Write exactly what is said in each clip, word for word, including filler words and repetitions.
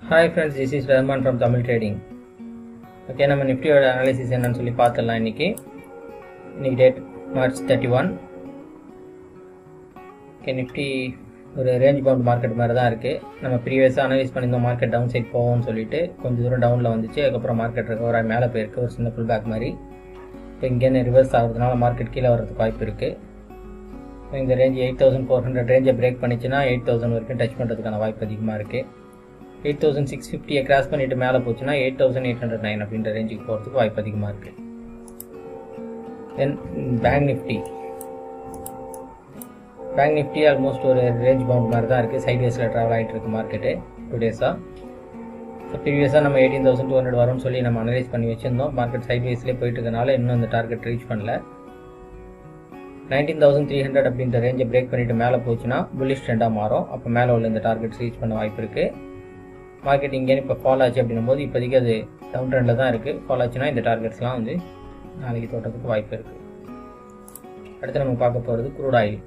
Hi friends, this is Rahman from Tamil Trading. Okay, நம்ம நிஃப்டியோட analysis என்னன்னு சொல்லி பார்த்துடலாம். இன்னைக்கு இன்னைக்கு date March thirty one. Okay, Nifty ஒரு ரேஞ்ச் பவுண்ட் மார்க்கெட் மாதிரி தான் இருக்குது. நம்ம ப்ரீவியஸாக அனலைஸ் பண்ணியிருந்தோம் மார்க்கெட் டவுன் சைட் போவோம்னு சொல்லிட்டு கொஞ்சம் தூரம் டவுனில் வந்துச்சு. அதுக்கப்புறம் மார்க்கெட் ரெக்கவர் ஆகி மேலே போயிருக்கு, ஒரு சின்ன ஃபுல் பேக் மாதிரி. இப்போ இங்கேருந்து ரிவர்ஸ் ஆகிறதுனால மார்க்கெட் கீழே வர்றதுக்கு வாய்ப்பு இருக்குது. இந்த range eight thousand four hundred ரேஞ்சை பிரேக் பண்ணிச்சுன்னா எயிட் தௌசண்ட் வரைக்கும் டச் பண்ணுறதுக்கான வாய்ப்பு அதிகமாக இருக்குது. எயிட் தௌசண்ட் சிக்ஸ் ஃபிஃப்டியை கிராஸ் பண்ணிட்டு மேலே போச்சுன்னா eight thousand eight hundred nine அப்படின்ற ரேஞ்சுக்கு போகிறதுக்கு வாய்ப்பு அதிகமாக இருக்குது. Then bank Nifty bank Nifty almost ஒரு ரேஞ்ச் பவுண்ட் மாதிரி தான் இருக்குது. சைட்வேஸில் ட்ராவல் ஆகிட்டு இருக்கு மார்க்கெட்டு டூ டேஸாக. ஸோ ப்ரீவியஸாக நம்ம எயிட்டீன் தௌசண்ட் டூ ஹண்ட்ரட் வரும்னு சொல்லி நம்ம அனலைஸ் பண்ணி வச்சுருந்தோம். மார்க்கெட் சைட்வேஸ்லேயே போயிட்டு இருக்கனால இன்னும் அந்த டார்கெட் ரீச் பண்ணல. நைன்டீன் தௌசண்ட் த்ரீ ஹண்ட்ரட் அப்படின்ற ரேஞ்சை பிரேக் பண்ணிவிட்டு மேலே போச்சுன்னா புல்லிஷ் ட்ரெண்டாக மாறும். அப்போ மேலே உள்ள இந்த டார்கெட் ரீச் பண்ண வாய்ப்பு இருக்குது. மார்க்கெட் இங்கே இப்போ ஃபால் ஆச்சு அப்படின்னும் போது இப்போதைக்கு அது டவுன் ட்ரெண்டில் தான் இருக்குது. ஃபால் ஆச்சுன்னா இந்த டார்கெட்ஸ்லாம் வந்து நாளைக்கு தோட்டத்துக்கு வாய்ப்பு இருக்குது. அடுத்து நம்ம பார்க்க போகிறது க்ரூட் ஆயில்.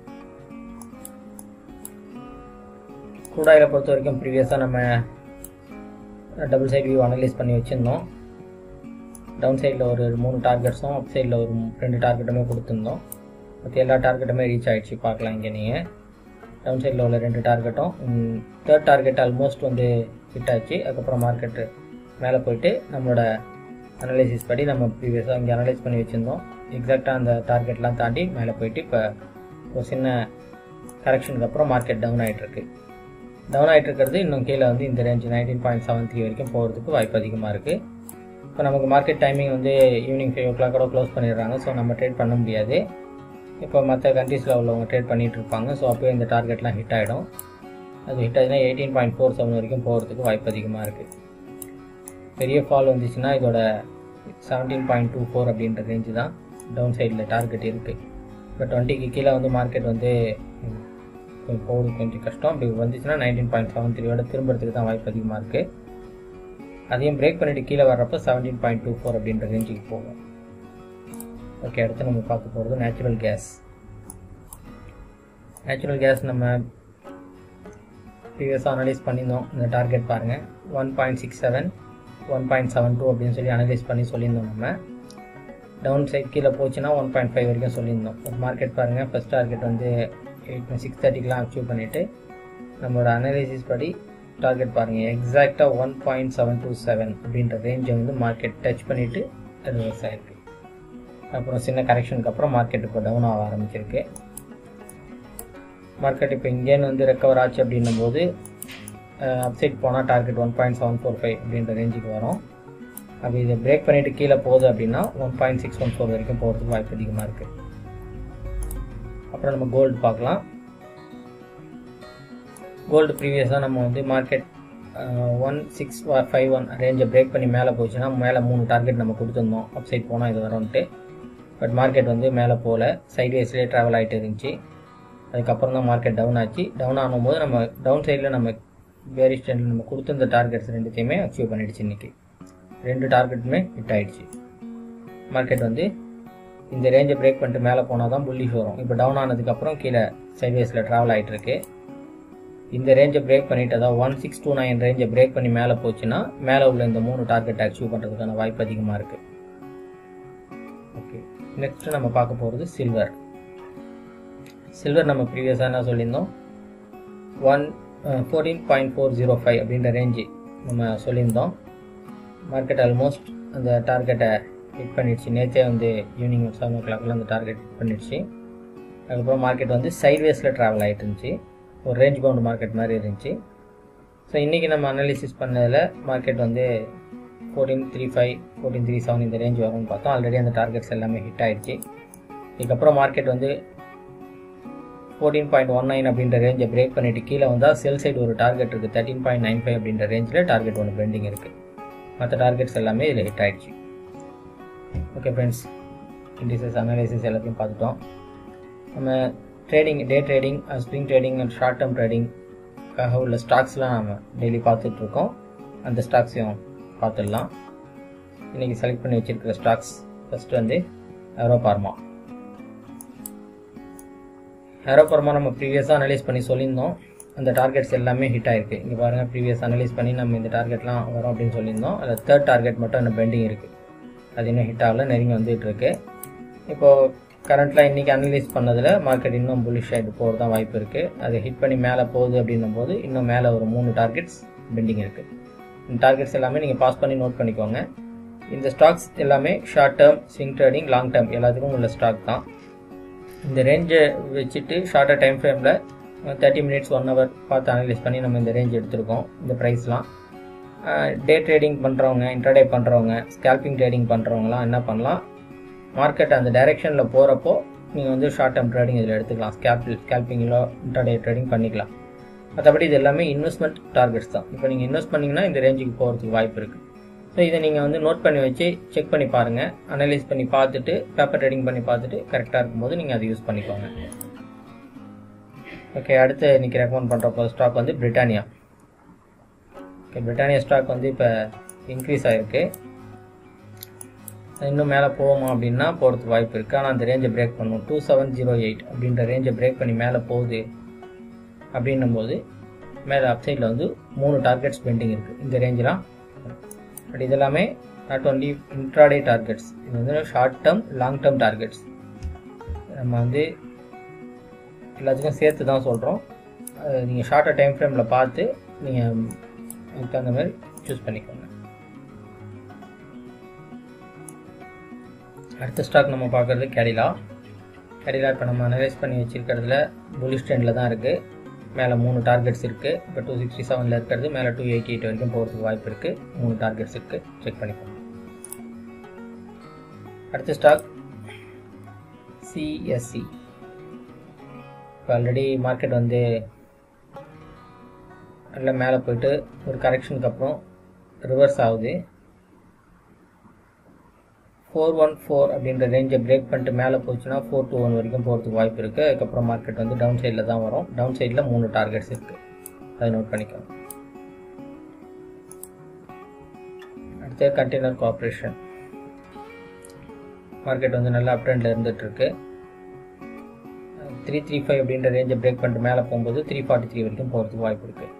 க்ரூட் ஆயிலை பொறுத்த வரைக்கும் ப்ரீவியஸாக நம்ம டபுள் சைட் வியூ அனலைஸ் பண்ணி வச்சுருந்தோம். டவுன் சைடில் ஒரு மூணு டார்கெட்ஸும் அப் சைடில் ஒரு ரெண்டு டார்கெட்டுமே கொடுத்துருந்தோம். மற்ற எல்லா டார்கெட்டுமே ரீச் ஆகிடுச்சு. பார்க்கலாம் இங்கே நீங்கள் டவுன் சைடில் உள்ள ரெண்டு டார்கெட்டும். தேர்ட் டார்கெட் ஆல்மோஸ்ட் வந்து ஹிட் ஆச்சு. அதுக்கப்புறம் மார்க்கெட்டு மேலே போயிட்டு நம்மளோட அனலைசிஸ் படி நம்ம ப்ரீவியஸாக இங்கே அனலைஸ் பண்ணி வச்சுருந்தோம். எக்ஸாக்டாக அந்த டார்கெட்லாம் தாண்டி மேலே போயிட்டு இப்போ ஒரு சின்ன கரெக்ஷனுக்கு அப்புறம் மார்க்கெட் டவுன் ஆகிட்டுருக்கு. டவுன் ஆகிட்டு இருக்கிறது இன்னும் கீழே வந்து இந்த range nineteen point seven three வரைக்கும் போகிறதுக்கு வாய்ப்பு அதிகமாக இருக்குது. இப்போ நமக்கு மார்க்கெட் டைமிங் வந்து ஈவினிங் ஃபைவ் ஓ கிளாக்கோட க்ளோஸ் பண்ணிடுறாங்க. ஸோ நம்ம ட்ரேட் பண்ண முடியாது. இப்போ மற்ற கண்ட்ரீஸில் உள்ளவங்க ட்ரேட் பண்ணிகிட்டு இருப்பாங்க. ஸோ அப்போயே இந்த டார்கெட்லாம் ஹிட் ஆகிடும். அது ஹிட் ஆச்சுன்னா எயிட்டீன் பாயிண்ட் ஃபோர் செவன் வரைக்கும் போகிறதுக்கு வாய்ப்பு அதிகமாக இருக்குது. பெரிய ஃபால் வந்துச்சுன்னா இதோட செவன்டீன் பாயிண்ட் டூ ஃபோர் அப்படின்ற ரேஞ்சு தான் டவுன் சைடில் டார்கெட் இருக்குது. இப்போ டுவெண்ட்டிக்கு கீழே வந்து மார்க்கெட் வந்து கொஞ்சம் போகிறது கொஞ்சம் கஷ்டம். அப்படி வந்துச்சுன்னா நைன்டீன் பாயிண்ட் செவன் த்ரீயோட திரும்புறதுக்கு தான் வாய்ப்பு அதிகமாக இருக்குது. அதையும் பிரேக் பண்ணிவிட்டு கீழே வர்றப்போ செவன்டீன் பாயிண்ட் டூ ஃபோர் அப்படின்ற ரேஞ்சுக்கு போகும். ஓகே, அடுத்து நம்ம பார்க்க போகிறது நேச்சுரல் கேஸ். நேச்சுரல் கேஸ் நம்ம ப்ரீவியஸாக அனலைஸ் பண்ணியிருந்தோம். இந்த டார்கெட் பாருங்கள், one point six seven one point seven two அப்படின்னு சொல்லி அனலைஸ் பண்ணி சொல்லியிருந்தோம். நம்ம டவுன் சைட் கீழே போச்சுன்னா ஒன் பாயிண்ட் ஃபைவ் வரைக்கும் சொல்லியிருந்தோம். ஒரு மார்க்கெட் பாருங்கள், ஃபஸ்ட் டார்கெட் வந்து எயிட் சிக்ஸ் தேர்ட்டிக்கெலாம் அச்சீவ் பண்ணிவிட்டு நம்மளோட அனலைசிஸ் படி டார்கெட் பாருங்கள் எக்ஸாக்டாக one point seven two seven அப்படின்ற ரேஞ்சை வந்து மார்க்கெட் டச் பண்ணிவிட்டு ரிவர்ஸ் ஆகிருக்கு. அப்புறம் சின்ன கரெக்ஷனுக்கு அப்புறம் மார்க்கெட் இப்போ டவுன் ஆக ஆரம்பிச்சிருக்கு. மார்க்கெட் இப்போ இங்கேன்னு வந்து ரெக்கவர் ஆச்சு அப்படின்னும் போது அப்சைட் போனால் target one point seven four five அப்படின்ற ரேஞ்சுக்கு வரும். அப்படி இதை பிரேக் பண்ணிவிட்டு கீழே போகுது அப்படின்னா one point six one four வரைக்கும் போகிறதுக்கு வாய்ப்பு அதிகமாக இருக்குது. அப்புறம் நம்ம கோல்டு பார்க்கலாம். கோல்டு ப்ரீவியஸாக நம்ம வந்து market one six five one ரேஞ்சை பிரேக் பண்ணி மேலே போச்சுன்னா மேலே மூணு டார்கெட் நம்ம கொடுத்துருந்தோம். அப்சைட் போனால் இது வரும்ன்ட்டு. பட் மார்க்கெட் வந்து மேலே போகல, சைட்வேஸ்லேயே ட்ராவல் ஆகிட்டு இருந்துச்சு. அதுக்கப்புறம் தான் மார்க்கெட் டவுன் ஆச்சு. டவுன் ஆகும்போது நம்ம டவுன் சைடில் நம்ம பேரிஷ் ட்ரெண்டில் நம்ம கொடுத்துருந்த டார்கெட்ஸ் ரெண்டுத்தையுமே அச்சீவ் பண்ணிடுச்சு. இன்றைக்கி ரெண்டு டார்கெட்டுமே ஹிட் ஆகிடுச்சு. மார்க்கெட் வந்து இந்த ரேஞ்சை பிரேக் பண்ணிட்டு மேலே போனால் தான் புல்லிஷ் வரும். இப்போ டவுன் ஆனதுக்கப்புறம் கீழே சைட்வேஸில் ட்ராவல் ஆகிட்டு இருக்கு. இந்த ரேஞ்சை பிரேக் பண்ணிவிட்டு அதாவது ஒன் சிக்ஸ் டூ நைன் ரேஞ்சை பிரேக் பண்ணி மேலே போச்சுன்னா மேலே உள்ள இந்த மூணு டார்கெட் அச்சீவ் பண்ணுறதுக்கான வாய்ப்பு அதிகமாக இருக்குது. ஓகே, நெக்ஸ்ட்டு நம்ம பார்க்க போகிறது சில்வர். சில்வர் நம்ம ப்ரீவியஸாக என்ன சொல்லியிருந்தோம், one fourteen point four zero five அப்படின்ற ரேஞ்சு நம்ம சொல்லியிருந்தோம். மார்க்கெட் ஆல்மோஸ்ட் அந்த டார்கெட்டை ஹிட் பண்ணிடுச்சு. நேற்றே வந்து ஈவினிங் செவன் ஓ கிளாக்கில் அந்த டார்கெட் ஹிட் பண்ணிடுச்சு. அதுக்கப்புறம் மார்க்கெட் வந்து சைட்வேஸில் ட்ராவல் ஆகிட்டு இருந்துச்சு. ஒரு ரேஞ்ச் பவுண்ட் மார்க்கெட் மாதிரி இருந்துச்சு. ஸோ இன்றைக்கி நம்ம அனாலிசிஸ் பண்ணதில் மார்க்கெட் வந்து fourteen three five fourteen three seven இந்த ரேஞ்ச் வரும்னு பார்த்தோம். ஆல்ரெடி அந்த டார்கெட்ஸ் எல்லாமே ஹிட் ஆகிடுச்சு. இதுக்கப்புறம் மார்க்கெட் வந்து ஃபோர்டீன் பாயிண்ட் ஒன் நைன் அப்படின்ற ரேஞ்சை பிரேக் பண்ணிவிட்டு கீழே வந்தால் செல் சைடு ஒரு டார்கெட் இருக்குது தேர்ட்டின் பாயிண்ட் நைன் ஃபைவ் அப்படின்ற ரேஞ்சில் டார்கெட் ஒன்று பெண்டிங் இருக்குது. மற்ற டார்கெட்ஸ் எல்லாமே இதில் ஹிட் ஆகிடுச்சு. ஓகே ஃப்ரெண்ட்ஸ், இண்டிசஸ் அனாலிசிஸ் எல்லாத்தையும் பார்த்துட்டோம். நம்ம trading, day trading, spring trading and short term ட்ரேடிங்காக உள்ள ஸ்டாக்ஸ்லாம் நம்ம டெய்லி பார்த்துட்ருக்கோம். அந்த ஸ்டாக்ஸையும் பார்த்துடலாம். இன்றைக்கி செலக்ட் பண்ணி வச்சுருக்கிற ஸ்டாக்ஸ் ஃபஸ்ட்டு வந்து ஏரோ பார்மா. ஏரோ பார்மா நம்ம ப்ரீவியஸாக அனலைஸ் பண்ணி சொல்லியிருந்தோம். அந்த டார்கெட்ஸ் எல்லாமே ஹிட் ஆயிருக்கு. இங்கே பாருங்கள், ப்ரீவியஸ் அனலைஸ் பண்ணி நம்ம இந்த டார்கெட்லாம் வரும் அப்படின்னு சொல்லியிருந்தோம். அதில் தேர்ட் டார்கெட் மட்டும் இன்னும் பெண்டிங் இருக்குது. அது இன்னும் ஹிட் ஆகல, நெருங்கி வந்துகிட்டு இருக்கு. இப்போது கரண்ட்டில் இன்றைக்கி அனலைஸ் பண்ணதில் மார்க்கெட் இன்னும் புல்லிஷ் ஆகிட்டு போகிறது தான் வாய்ப்பு இருக்குது. அது ஹிட் பண்ணி மேலே போகுது அப்படின்னும் போது இன்னும் மேலே ஒரு மூணு டார்கெட்ஸ் பெண்டிங் இருக்குது. இந்த டார்கெட்ஸ் எல்லாமே நீங்கள் பாஸ் பண்ணி நோட் பண்ணிக்கோங்க. இந்த ஸ்டாக்ஸ் எல்லாமே short term, swing trading, long term எல்லாத்துக்கும் உள்ள ஸ்டாக் தான். இந்த ரேஞ்சை வச்சுட்டு ஷார்ட்டாக டைம் ஃப்ரேமில் தேர்ட்டி மினிட்ஸ் ஒன் ஹவர் பார்த்து அனலைஸ் பண்ணி நம்ம இந்த ரேஞ்ச் எடுத்திருக்கோம். இந்த ப்ரைஸ்லாம் டே ட்ரேடிங் பண்ணுறவங்க, இன்ட்ராடே பண்ணுறவங்க, ஸ்கேல்பிங் ட்ரேடிங் பண்ணுறவங்களாம் என்ன பண்ணலாம், மார்க்கெட் அந்த டைரெக்ஷனில் போகிறப்போ நீங்கள் வந்து ஷார்ட் டேர்ம் ட்ரேடிங் இதில் எடுத்துக்கலாம். ஸ்கேல்பில் ஸ்கேல்பிங்கிலோ இன்ட்ராடே ட்ரேடிங் பண்ணிக்கலாம். மற்றபடி இது எல்லாமே இன்வெஸ்ட்மெண்ட் டார்கெட்ஸ் தான். இப்போ நீங்கள் இன்வெஸ்ட் பண்ணிங்கன்னா இந்த ரேஞ்சுக்கு போகிறதுக்கு வாய்ப்பு இருக்குது. ஸோ இதை நீங்கள் வந்து நோட் பண்ணி வச்சு செக் பண்ணி பாருங்கள். அனலைஸ் பண்ணி பார்த்துட்டு பேப்பர் ட்ரேடிங் பண்ணி பார்த்துட்டு கரெக்டாக இருக்கும்போது நீங்கள் அதை யூஸ் பண்ணிக்கோங்க. ஓகே, அடுத்து இன்றைக்கி ரெக்கமெண்ட் பண்ணுற ஸ்டாக் வந்து பிரிட்டானியா. ஓகே, பிரிட்டானியா ஸ்டாக் வந்து இப்போ இன்க்ரீஸ் ஆகிருக்கு. இன்னும் மேலே போவோமா அப்படின்னா போகிறதுக்கு வாய்ப்பு இருக்குது. ஆனால் அந்த ரேஞ்சை பிரேக் பண்ணணும். டூ செவன் ஜீரோ எயிட் அப்படின்ற ரேஞ்சை பிரேக் பண்ணி மேலே போகுது அப்படின்னும் போது மேலே அப்சைடில் வந்து மூணு டார்கெட்ஸ் பெண்டிங் இருக்குது இந்த ரேஞ்செலாம். பட் இதெல்லாமே நாட் ஒன்லி இன்ட்ராடே டார்கெட்ஸ், இது வந்து short term, long term targets. நம்ம வந்து எல்லாத்துக்கும் சேர்த்து தான் சொல்கிறோம். நீங்கள் ஷார்ட்டாக டைம் ஃப்ரேமில் பார்த்து நீங்கள் அதுக்கு தகுந்த மாதிரி சூஸ் பண்ணிக்கோங்க. அடுத்த ஸ்டாக் நம்ம பார்க்குறது கேடிலா. கேடிலா இப்போ நம்ம அனலைஸ் பண்ணி வச்சுருக்கிறதுல புல்லிஷ் ட்ரெண்டில் தான் இருக்குது. மேலே மூணு டார்கெட்ஸ் இருக்குது. இப்போ டூ சிக்ஸ்டி செவனில் இருக்கிறது மேலே டூ எயிட்டி எயிட் வரைக்கும் போகிறதுக்கு வாய்ப்பு இருக்குது. மூணு டார்கெட்ஸ் இருக்குது, செக் பண்ணிக்கோங்க. அடுத்த ஸ்டாக் சிஎஸ்சி. இப்போ ஆல்ரெடி மார்க்கெட் வந்து நல்லா மேலே போயிட்டு ஒரு கரெக்ஷனுக்கு அப்புறம் ரிவர்ஸ் ஆகுது. ஃபோர் ஒன் ஃபோர் அப்படின்ற ரேஞ்சை பிரேக் பண்ணிட்டு மேலே போச்சுன்னா ஃபோர் டூ ஒன் வரைக்கும் போகிறதுக்கு வாய்ப்பு இருக்குது. அதுக்கப்புறம் மார்க்கெட் வந்து டவுன் சைடில் தான் வரும். டவுன் சைடில் மூணு டார்கெட்ஸ் இருக்குது, அதை நோட் பண்ணிக்கோங்க. அடுத்து கண்டெய்னர் கார்பரேஷன். மார்க்கெட் வந்து நல்லா அப் ட்ரெண்டில் இருந்துகிட்ருக்கு. த்ரீ த்ரீ ஃபைவ் அப்படின்ற ரேஞ்சை பிரேக் பண்ணிட்டு மேலே போகும்போது த்ரீ ஃபார்ட்டி த்ரீ வரைக்கும் போகிறதுக்கு வாய்ப்பு இருக்குது.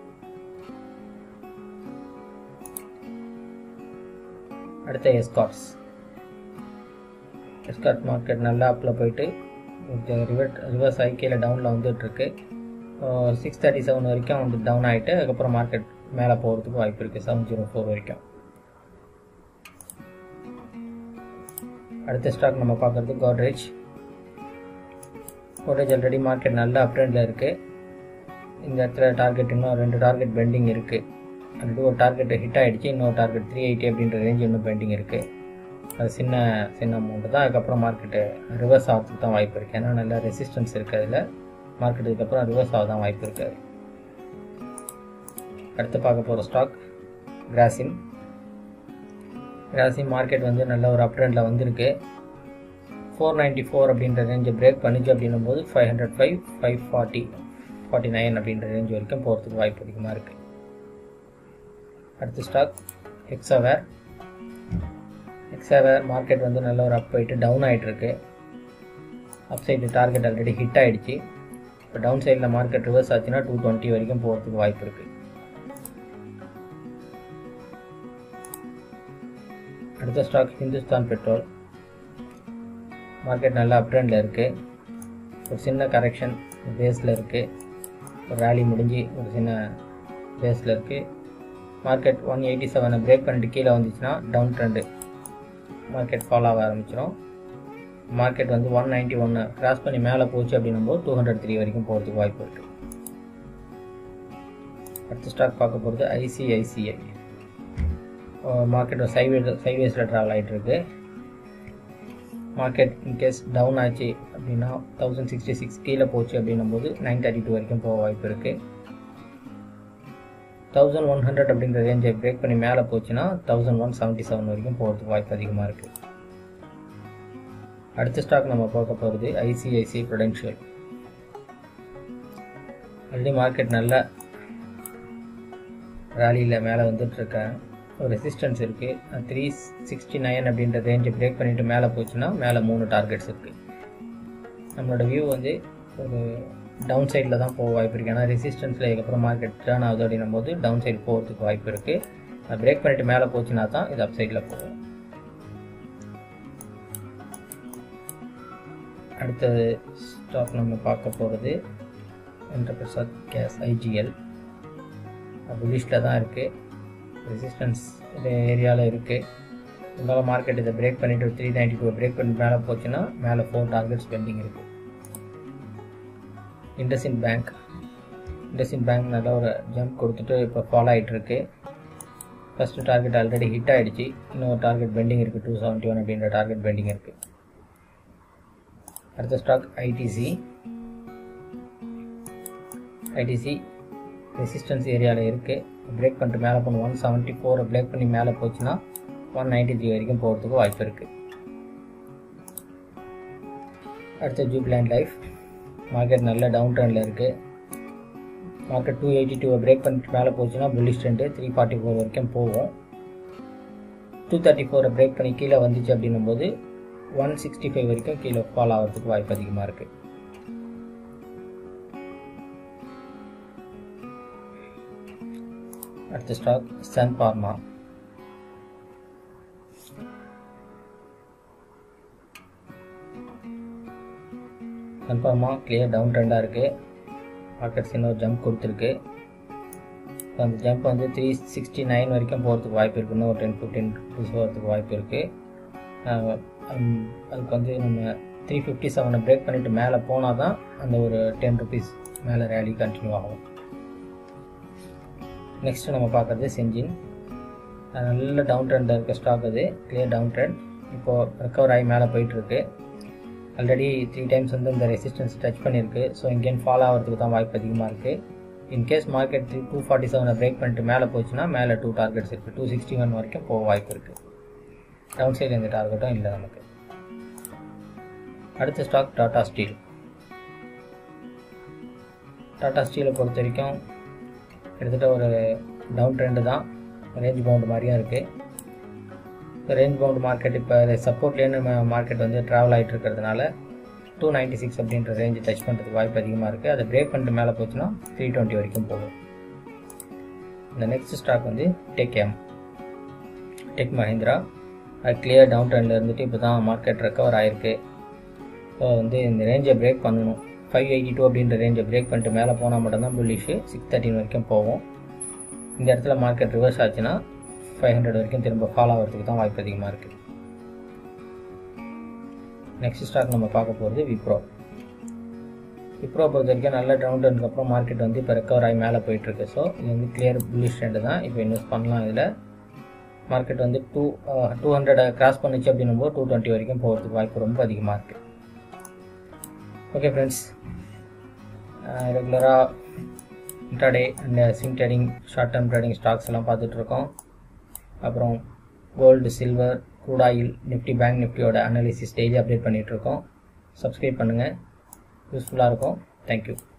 அடுத்த எஸ்கார்ட்ஸ். எஸ்கார்ட் மார்க்கெட் நல்லா அப்பில் போயிட்டு ரிவர்ட் ரிவர்ஸ் ஆகி கீழே டவுனில் வந்துட்டுருக்கு. சிக்ஸ் தேர்ட்டி செவன் வரைக்கும் வந்து டவுன் ஆகிட்டு அதுக்கப்புறம் மார்க்கெட் மேலே போகிறதுக்கு வாய்ப்பு இருக்குது, செவன் ஜீரோ ஃபோர் வரைக்கும். அடுத்த ஸ்டாக் நம்ம பார்க்குறது கோட்ரேஜ். கோட்ரேஜ் ஆல்ரெடி மார்க்கெட் நல்லா அப் ட்ரெண்டில் இருக்குது. இந்த இடத்துல டார்கெட் இன்னும் ரெண்டு டார்கெட் பெண்டிங் இருக்குது. ஆல்ரெடி ஒரு டார்கெட் ஹிட் ஆகிடுச்சு. இன்னொரு டார்கெட் த்ரீ எயிட்டி அப்படின்ற ரேஞ்ச் இன்னும் பெண்டிங் இருக்குது. அது சின்ன சின்ன அமௌண்ட்டு தான். அதுக்கப்புறம் மார்க்கெட்டு ரிவர்ஸ் ஆகிறதுக்கு தான் வாய்ப்பு இருக்குது. ஏன்னா நல்லா ரெசிஸ்டன்ஸ் இருக்குது அதில். மார்க்கெட்டுக்கு அப்புறம் ரிவர்ஸ் ஆக தான் வாய்ப்பு இருக்குது. அடுத்து பார்க்க போகிற ஸ்டாக் கிராசிம். கிராசிம் மார்க்கெட் வந்து நல்ல ஒரு அப் ட்ரெண்டில் வந்திருக்கு. ஃபோர் நைன்ட்டி ஃபோர் அப்படின்ற ரேஞ்சை பிரேக் பண்ணிச்சு அப்படின்னும் போது five hundred five five forty forty nine அப்படின்ற ரேஞ்ச் வரைக்கும் போகிறதுக்கு வாய்ப்பு அதிகமாக இருக்குது. அடுத்த ஸ்டாக் ஹெக்ஸாவேர். ஹெக்ஸாவேர் மார்க்கெட் வந்து நல்ல ஒரு அப் போயிட்டு டவுன் ஆகிட்டுருக்கு. Up side target already hit ஆகிடுச்சு. இப்போ டவுன் சைடில் மார்க்கெட் ரிவர்ஸ் ஆச்சுன்னா டூ டுவெண்ட்டி வரைக்கும் போகிறதுக்கு வாய்ப்பு இருக்குது. அடுத்த ஸ்டாக் ஹிந்துஸ்தான் பெட்ரோல். மார்க்கெட் நல்லா அப் ட்ரெண்டில் இருக்குது. ஒரு சின்ன கரெக்ஷன் பேஸில் இருக்குது. ஒரு ரேலி முடிஞ்சு ஒரு சின்ன பேஸில் இருக்குது. மார்க்கெட் ஒன் எயிட்டி செவனை பிரேக் பண்ணிட்டு கீழே வந்துச்சுன்னா டவுன் ட்ரெண்டு மார்க்கெட் ஃபாலோ ஆக ஆரம்பிச்சிடும். மார்க்கெட் வந்து ஒன் நைன்ட்டி ஒன்று கிராஸ் பண்ணி மேலே போச்சு அப்படின்னும் போது டூ ஹண்ட்ரட் த்ரீ வரைக்கும் போகிறதுக்கு வாய்ப்பு இருக்குது. அடுத்த ஸ்டாக் பார்க்க போகிறது ஐசிஐசிஐ. மார்க்கெட் சைவே சைவேஸில் ட்ராவல் ஆகிட்டுருக்கு. மார்க்கெட் இன்கேஸ் டவுன் ஆச்சு அப்படின்னா தௌசண்ட் சிக்ஸ்டி சிக்ஸ் கீழே போச்சு அப்படின்னும் போது நைன் தேர்ட்டி டூ வரைக்கும் போக வாய்ப்பு இருக்குது. தௌசண்ட் ஒன் ஹண்ட்ரட் அப்படின்ற ரேஞ்சை பிரேக் பண்ணி மேலே போச்சுன்னா தௌசண்ட் ஒன் செவன்ட்டி செவன் வரைக்கும் போகிறதுக்கு வாய்ப்பு அதிகமாக இருக்குது. அடுத்த ஸ்டாக் நம்ம பார்க்க போகிறது ஐசிஐசிஐ ப்ரூடென்ஷியல். ஆல்ரெடி மார்க்கெட் நல்ல ரேலியில் மேலே வந்துட்டுருக்கேன். ஒரு ரெசிஸ்டன்ஸ் இருக்குது. த்ரீ சிக்ஸ்டி நைன் அப்படின்ற ரேஞ்சை பிரேக் பண்ணிவிட்டு மேலே போச்சுன்னா மேலே மூணு டார்கெட்ஸ் இருக்குது. நம்மளோட வியூ வந்து ஒரு டவுன் சைடில் தான் போக வாய்ப்பு இருக்குது. ஏன்னா ரெசிஸ்டன்ஸில் இதுக்கப்புறம் மார்க்கெட் டேர்ன் ஆகுது அப்படின்னும் போது டவுன் சைடு போகிறதுக்கு வாய்ப்பு இருக்குது. அது பிரேக் பண்ணிவிட்டு மேலே போச்சுன்னா தான் இது அப் சைடில் போகும். அடுத்தது ஸ்டாக் நம்ம பார்க்க போகிறது இந்திர பிரசாத் கேஸ் ஐஜிஎல். புல்லிஷில் தான் இருக்குது, ரெசிஸ்டன்ஸ் ஏரியாவில் இருக்குது. இருந்தாலும் மார்க்கெட் இதை பிரேக் பண்ணிவிட்டு த்ரீ நைன்டி டூ பிரேக் பண்ணி மேலே போச்சுன்னா மேலே ஃபோர் டார்கெட்ஸ் பெண்டிங் இருக்குது. இண்டஸ்இண்ட் பேங்க் இண்டஸ்இண்ட் பேங்க் நல்ல ஒரு ஜம்ப் கொடுத்துட்டு இப்போ ஃபாலோ ஆகிட்டு இருக்கு. ஃபஸ்ட்டு டார்கெட் ஆல்ரெடி ஹிட் ஆகிடுச்சு, இன்னொரு டார்கெட் பெண்டிங் இருக்குது, டூ செவன்ட்டி ஒன் அப்படின்ற டார்கெட் பெண்டிங் இருக்குது. அடுத்த ஸ்டாக் ஐடிசி. ஐடிசி ரெசிஸ்டன்ஸ் ஏரியாவில் இருக்குது, பிரேக் பண்ணிட்டு மேலே போகணும். ஒன் செவன்ட்டி ஃபோரை பிரேக் பண்ணி மேலே போச்சுன்னா ஒன் நைன்ட்டி த்ரீ வரைக்கும் போகிறதுக்கு வாய்ப்பு இருக்குது. அடுத்த ஜூப்லைன் லைஃப். மார்க்கெட் நல்ல டவுன் ட்ரெண்டில் இருக்குது. மார்க்கெட் டூ எயிட்டி டூவை பிரேக் பண்ணிட்டு மேலே போச்சுன்னா bullish trend three forty four வரைக்கும் போகும். டூ தேர்ட்டி ஃபோரை பிரேக் பண்ணி கீழே வந்துச்சு அப்படின்னும் போது ஒன் சிக்ஸ்டி ஃபைவ் வரைக்கும் கீழே ஃபால் ஆகிறதுக்கு வாய்ப்பு அதிகமாக இருக்குது. அடுத்த stock Sun Pharma. Sun Pharma clear down ட்ரெண்டாக இருக்குது. மார்க்கெட்ஸ் இன்னொரு ஜம்ப் கொடுத்துருக்கு. ஸோ அந்த ஜம்ப் வந்து த்ரீ சிக்ஸ்டி நைன் வரைக்கும் போகிறதுக்கு வாய்ப்பு இருக்குது. இன்னும் ஒரு டென் ஃபிஃப்டீன் ருபீஸ் போகிறதுக்கு வாய்ப்பு இருக்குது. அதுக்கு வந்து நம்ம த்ரீ ஃபிஃப்டி செவனை பிரேக் பண்ணிவிட்டு மேலே போனால் தான் அந்த ஒரு டென் ருபீஸ் மேலே ரேலி கண்டினியூ ஆகும். நெக்ஸ்ட்டு நம்ம பார்க்குறது செஞ்சின். நல்ல டவுன் ட்ரெண்டில் இருக்க ஸ்டாக் அது, கிளியர் டவுன் ட்ரெண்ட். இப்போது ரெக்கவர் ஆகி மேலே போயிட்டுருக்கு. ஆல்ரெடி த்ரீ டைம்ஸ் வந்து இந்த ரெசிஸ்டன்ஸ் டச் பண்ணியிருக்கு. ஸோ இங்கேயும் ஃபாலோ ஆகிறதுக்கு தான் வாய்ப்பு அதிகமாக இருக்குது. In case market three two forty செவனை பிரேக் பண்ணிட்டு மேலே போச்சுன்னா மேலே டூ டார்கெட்ஸ் இருக்குது, டூ சிக்ஸ்டி ஒன் வரைக்கும் போக வாய்ப்பு இருக்குது. டவுன் சைடு எந்த டார்கெட்டும் இல்லை நமக்கு. அடுத்த ஸ்டாக் டாடா ஸ்டீல். டாடா ஸ்டீலை பொறுத்த வரைக்கும் கிட்டத்தட்ட ஒரு டவுன் ட்ரெண்டு தான், ரேஞ்ச் பவுண்ட் மாதிரியும் இருக்குது. ரேஞ்ச் பவுண்ட் மார்க்கெட் இப்போ சப்போர்ட்லேயே நம்ம மார்க்கெட் வந்து ட்ராவல் ஆகிட்டு இருக்கிறதுனால டூ நைன்ட்டி சிக்ஸ் அப்படின்ற ரேஞ்சு டச் பண்ணுறதுக்கு வாய்ப்பு அதிகமாக இருக்குது. அதை பிரேக் பண்ணிட்டு மேலே போச்சுன்னா த்ரீ டுவெண்ட்டி வரைக்கும் போகும். இந்த நெக்ஸ்ட் ஸ்டாக் வந்து டெக் எம் டெக் மஹிந்திரா. அது கிளியர் டவுன் ட்ரெண்டில் இருந்துட்டு இப்போ தான் மார்க்கெட் ரெக்கவர் ஆகிருக்கு. ஸோ வந்து இந்த ரேஞ்சை பிரேக் பண்ணணும். ஃபைவ் எயிட்டி டூ அப்படின்ற ரேஞ்சை பிரேக் பண்ணிட்டு மேலே போனால் மட்டும்தான் புல்லிஷு சிக்ஸ் தேர்ட்டின் வரைக்கும் போகும். இந்த இடத்துல மார்க்கெட் ரிவர்ஸ் ஆச்சுன்னா ஃபைவ் ஹண்ட்ரட் வரைக்கும் திரும்ப ஃபாலோ ஆகிறதுக்கு தான் வாய்ப்பு அதிகமாக இருக்குது. நெக்ஸ்ட் ஸ்டாக் நம்ம பார்க்க போகிறது விப்ரோ. விப்ரோ பொறுத்த வரைக்கும் நல்ல டவுன் ட்ரெண்டுக்கு அப்புறம் மார்க்கெட் வந்து இப்போ ரெக்கவர் ஆகி மேலே போயிட்டுருக்கு. ஸோ இது வந்து கிளியர் புல்லிஷ் ட்ரெண்டு தான், இப்போ இன்வெஸ்ட் பண்ணலாம். இதில் மார்க்கெட் வந்து டூ டூ ஹண்ட்ரடை கிராஸ் பண்ணிச்சு அப்படின்னும் போது டூ டுவெண்ட்டி வரைக்கும் போகிறதுக்கு வாய்ப்பு ரொம்ப அதிகமாக இருக்குது. ஓகே ஃப்ரெண்ட்ஸ், ரெகுலராக intraday and swing trading, short term trading stocks எல்லாம் பார்த்துட்ருக்கோம். அப்புறம் gold, silver, crude oil, Nifty, bank நிஃப்டியோட அனாலிசிஸ் டெய்லி அப்டேட் பண்ணிகிட்ருக்கோம். சப்ஸ்கிரைப் பண்ணுங்கள், யூஸ்ஃபுல்லாக இருக்கும். தேங்க்யூ.